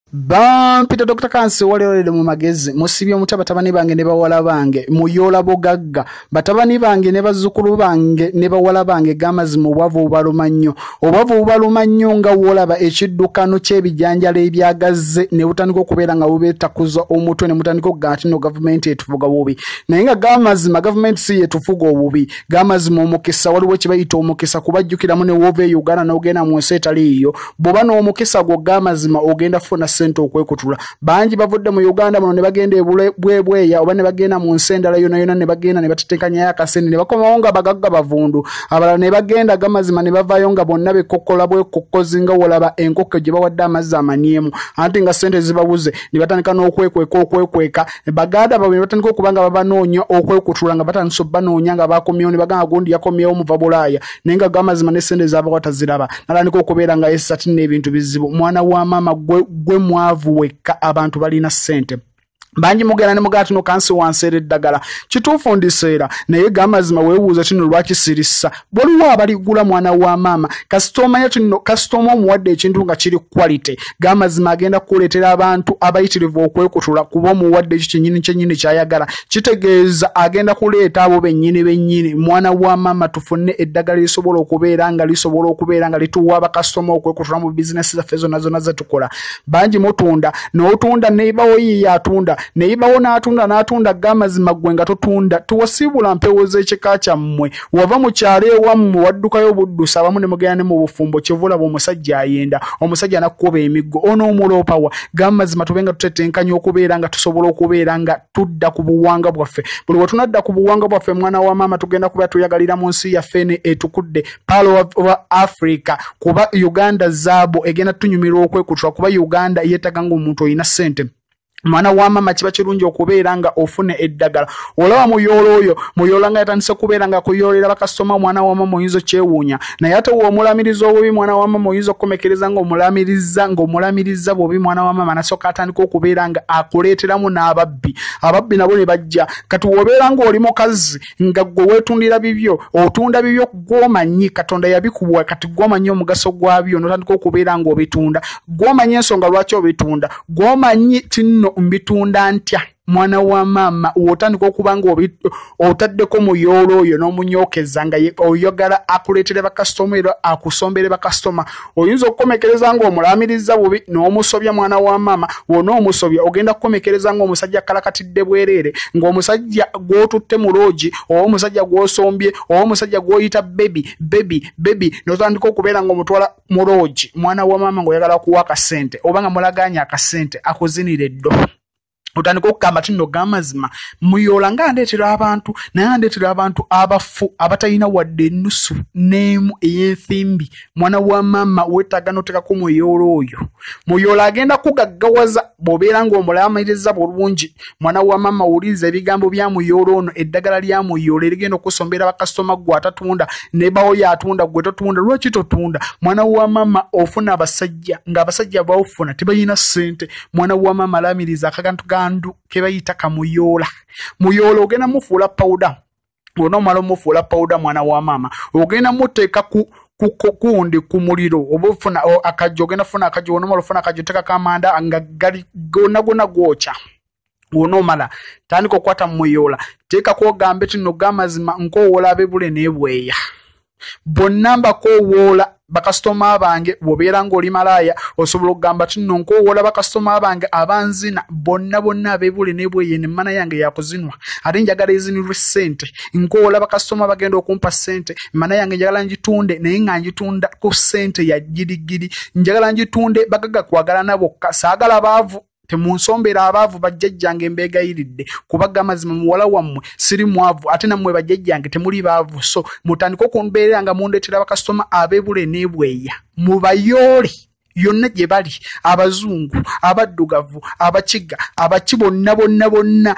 Bampita Dr. Kansi waleolede mu magezi musibye omuta batabani bange ne bawala bange muyola bogagga batabani bange ne bazzukulu bange ne bawala bange gamazimu obwavu bubaluma nnyo nga wolaba ekiddukano ky'ebijanjalo ebyagazze ne butandika okubeera nga bubeetakuza omutwe ne mutandika okugaa nti no gavumenti etufuga bubi naye nga gamazima gavumenti si yetufuga obubi gamazima omukisa waliwo kibayita omukisa kubajjukiramu ne wova e Uganda n'ogenda mu nsi etaliiyo bw'oba n'omukisa gwo gamazima ogenda funa sente okwekutula bangi bavudde mu Uganda muno ne bagenda bweya oba ne bagenda mu nsi endala yonna ne bagenda ne batetekanyayo akasente ne bakomawo nga bagagga bavundu abalala ne bagenda gamazima ne bavaayo nga bonna bekokkola bwekokkozi nga wolaba enkoko gye bawadde amazzi amanyemu anti nga sente zibabuze ne batandika n'okwekweka baganda babwe ne batandika okuba nga babanoonya okwekutula nga batandisa obbanoonya nga bakomyewo ne bagamba gundi yakomyewo muva Bulaaya naye nga gamazima ne sente zaabwe taziraba natandika okubeera nga yesati n'ebintu bizibu mwana wa maama gwe mwavu wekka abantu balina sente banji mugenda ne mugati no kansi wansere eddagala kituufu ndiseera naye gamazima weebuuza kino lwaki sirissa boliwo abaligula mwana wa maama kasitoma kino kasitoma omuwadde ekintu nga kiri quality gamazima agenda kuleetera abantu abayitirivu okwekutula kuba omuwadde ekyo kyennyini kyayagala kitegeeza agenda kuleeta abo bennyini mwana wa maama tufune eddagala lisobola okubeera nga lituwa abakasitoma okwekutula mu bizinesi zaffe zonna zetukola banji mutunda n'otunda neibawo yiye atunda neibawo n'atunda gamazima gwe nga totunda tuwasibula mpewo z'ekika kyammwe wava mu kyalo ewammwe waddukayo buddusa abamu ne mugenda ne mu bufumbo kyevulaba omusajja ayenda omusajja nakkuba emiggo onoomuloopawa gamazima tubenga tutetenkanya okubeera nga tusobola okubeera nga tudda ku buwanga bwaffe buli wetunadda ku buwanga bwaffe mwana wa maama tugenda kuba tuyagalira mu nsi yaffe etukudde Pearl of Africa kuba Uganda zaabo egenda tunyumirwa okwekutula kuba Uganda yeetaga ng'omuntu olina ssente mwana wa maama kiba kirungi okubeera nga ofune eddagala olaba muyola nga yatandise kubeera nga kuyoolera bakasitoma mwana wa maama oyinza kyewuunya naye ate womulamiriza obubi mwana wa maama oyinza okukomekereza ng'omulamiriza bubi mwana wa maama nasooka atandika okubeera nga akuleeteramu n'ababbi nabo ne bajja kati wobeera ng'oli mukazi nga gwe weetundira bibyo otunda bibyo gw'omanyi Katonda yabikuwa kati gw'omanyi omugaso gwabyo n'otandika okubeera ng'obitunda gw'omanyi ensonga lwaki obitunda gw'omanyi tinno mbitunda ntya mwana wa maama wotandika okuba nga otaddeko muyoolo oyo n'omunyookeza nga oyagala akuleetere bakasitoma era akusombere bakasitoma oyinza okukomekereza ng'omulamiriza bubi n'omusobya mwana wa maama wona omusobya ogenda kukomekereza ng'omusajja kalakatidde bwereere ng'omusajja gw'otutte mu loogi oba omusajja gw'osombye oba omusajja gw'oyita bebi n'otandika okubeera ng'omutwala mu loogi mwana wa maama ng'oyagala kuwa akasente oba nga mulaganya akasente akuzinira eddo otandika okugamba tino gamazima muyola nga ndeetera abantu naye ndeetera abantu abafu abatalina wadde ennusu n'emu ey'ensimbi mwana wa maama weetaaga n'oteekako muyoolo oyo muyola agenda kugaggawaza bw'obeera ng'omulamiriza bulungi mwana wa maama wuliriza ebigambo bya muyoolo ono eddagala lya muyoolo erigenda okusombera bakasitoma gwe atatunda ne bawo yatunda gwe totunda lwaki totunda mwana wa maama ofuna abasajja ng'abasajja bawufuna tebalina ssente mwana wa maama alamiriza akagantu ke bayita kamuyola muyola ogenda mufuula pawuda onomala omufuula pawuda mwana wa maama ogenda muteeka kukundi ku muliro oba ofuna akajjo ogenda funa akajjo onomala ofuna akajjo teekako amanda nga gali gonna gwokya onomala tandika okukwata muyola teekako ogambe tino gamazima nkoowola ab'ebule n'ebweya bonna mbakoowola bakasitoma bange bw'obeera ng'oli malaaya osobola okugamba tino nkoowola bakasitoma bange abanzina bonna ab'ebule n'ebweye emmana yange yakuzinwa ate njagala ezinirwe ssente nkoowola bakasitoma bagenda okumpa ssente emmana yange njagala ngitunde naye nga ngitunda ku ssente ya girigiri njagala ngitunde bagaga kwagala nabokka saagala baavu temunsombeera abaavu bajjajjange embeegayiridde kuba gamazima muwala wammwe siri mwavu ate nammwe bajjajjange temuli baavu so mutandika okumbeera nga mundeetera bakasitoma ab'ebule n'ebweya mubayoole yonna gye bali abazungu abaddugavu abakiga abaki bonna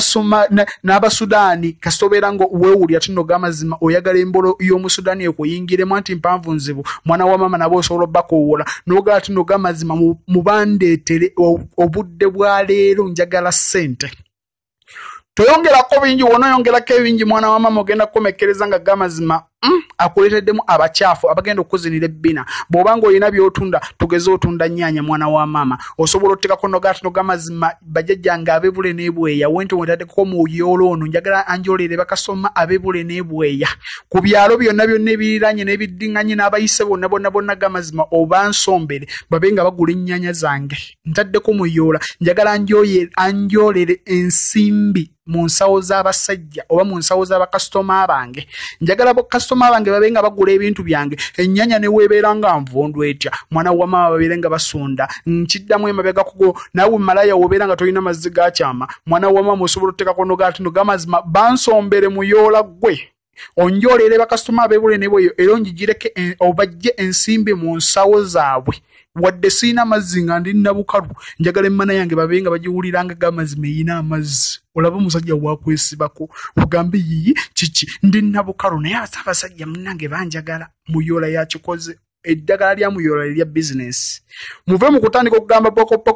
n'abasudaani kasita obeera ngo weewulira tino gamazima oyagala embolo y'omusudaani ekuyingiremu anti mpanvu nzibu mwana wa maama nabo osobola obbakoowola n'ogala tino gamazima mubandeetere obudde bwa leero njagala ssente toyongerako bingi wonoyongerako ebingi mwana wa maama ogenda kukomekereza nga gamazima akuleteddemu abakyafu abagenda okuzinira ebbina bw'obanga olina by'otunda tugeze otunda nnyaanya mwana wa maama osobola ottekako nogaatino g'amazima bajjajjange ab'ebule n'ebweya wento wetaddeko mu yoolo ono njagala anjolere bakasoma ab'ebule n'ebweya ku byalo byonna byonna ebiriraanye n'ebiddiŋŋanye n'abayise bonna g'amazima oba nsombere babe nga bagula ennyaanya zange ntaddeko mu yoola njagala anjolere ensimbi mu nsawo z'abasajja oba mu nsawo z'abakasitoma bange njagala bakasitoma bange babe nga bagula ebintu byange ennyaanya ne weebeera nga nvondo etya mwana wa maama babeere nga basonda nkiddamu emabega kugo naawe malaya wobeera nga tolina mazzi gakyama mwana wa maama osobola ottekako nogaatino g'amazima bansombere mu yoola ggwe onjolere bakasitoma ab'ebule n'ebweyo era onjigireke obajje ensimbi mu nsawo zaabwe wadde siina mazzi nga ndi nabukalu njagala emmana yange babe nga bagiwuliranga g'amazima eyina amazzi olaba omusajja waakwesibako ogambe yiyi kiki ndi nabukalu naye abasajja munnange banjagala mu yoola yakikoze eddagala lya muyoola lya bizinesi muve mu kutandika okugamba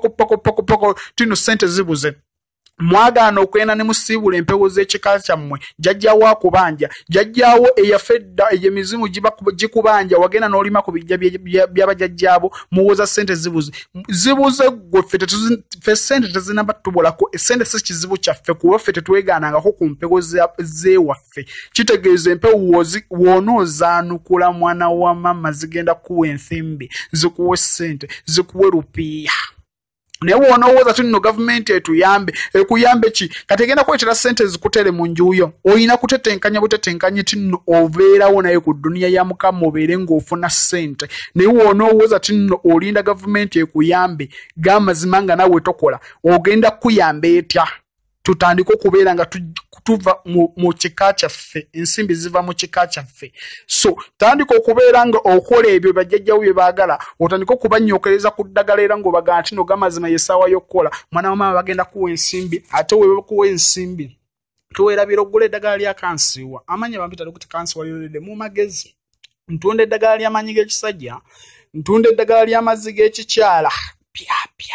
poko tino ssente zibuze mwagaana okwenda ne musiibula empewo z'ekika kyammwe jjajjaawo akubanja jjajjaawo eyafedda eyo emizimu gikubanja wagenda n'olima ku bijja by'abajjajjaabo muwoza ssente zibuze gwe ffe ssente tezinaba tubolako essente si kizibu kyaffe kuba ffe tetwegaanangako ku mpewo z'ewaffe kitegeeza empewo woonoozanukula mwana wa mama zigenda kuwa ensimbi zikuwe ssente zikuwe rupiya naye woonowooza ti nno gavumenti ekuyambe ki kati egenda kwetera ssente zikutere mu njuuyo olina kutetenkanya butetenkanye ti nno obeerawo naye ku dduniya ya mukama obeere ng'ofuna ssente naye woonowooza ti nno olinda gavumenti ekuyambe g'amazima nga nawe tokola ogenda kuyamba etya tutandika okubeera nga tuva mu kika kyaffe ensimbi ziva mu kika kyaffe so tandika okubeera nga okola ebyo bajjajjawo bye baagala otandika okubanyookereza ku ddagala era ng'obagaa nti no g'amazima y'essaawa y'okukola mwana wa maama bagenda kuwa ensimbi ate we bakuwa ensimbi tuweerabira oggula eddagala lya kansiwa amanyi bampita dokuti kansiwa lyoledde mu magezi ntunda eddagala ly'amaanyi g'ekisajja ntunda eddagala ly'amazzi g'ekikyala pya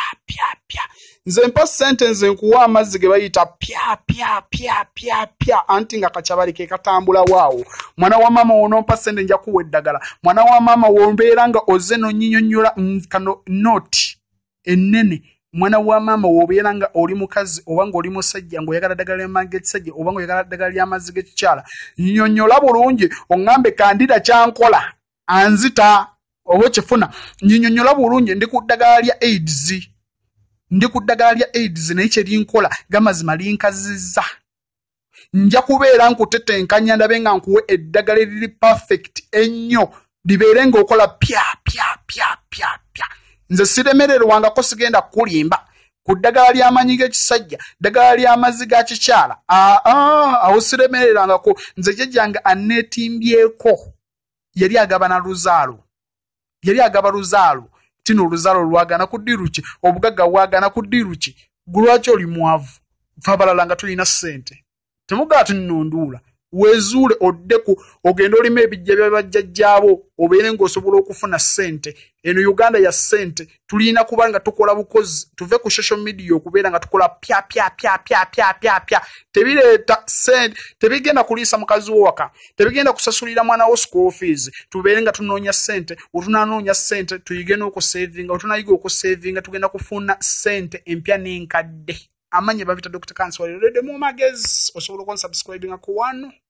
nze mpa ssente nze nkuwa amazzi ge bayita pya anti nga kakyabali ke katambula waawo mwana wa maama wonompa ssente nja kuwa eddagala mwana wa maama wombeera nga ozze nonyinyonnyola kano noti ennene mwana wa maama wobeera nga oli mukazi oba nga oli musajja ng'oyagala ddagala ly'amaanyi g'ekisajja oba ng'oyagala ddagala ly'amazzi g'ekikyala nnyonnyola bulungi oŋŋambe kandida kyankola anzita oba kifuna nnyonnyola bulungi ndi ku ddagala lya AIDS naye kye linkola g'amazima linkazizza nja kubeera nkutetenkanya ndabe nga nkuwe eddagala eriri perfect ennyo libeere ng'okola pya nze siremererwangako sigenda kulimba ku ddagala ly'amaanyi g'ekisajja ddagala ly'amazzi ga kikyala awo siremererangako nze jjajjange anneetimbyeko yali agaba luzaalo tino oluzaalo lwagana kuddiruki obugagga bwagana kuddiruki gulwaki oli mwavu fe abalala nga tulina ssente temugaa tinnonduula weezuule oddeku ogenda olima ebijja by'abajjajjaabo obeere ng'osobola okufuna ssente eno uganda ya ssente tulina kuba nga tukola bukozi tuve ku social media okubeera nga tukola pya tebireeta ssente tebigenda kuliisa mukazi wowaka tebigenda kusasulira mwana wo school fees tubeere nga tunoonya ssente otunanoonya ssente tuyige n'okusevinga otunayiga okusevinga tugenda kufuna ssente empya n'enkadde amanye babita Dr. Kansi walirede mu magezi osobola okunsubscribinga ku wano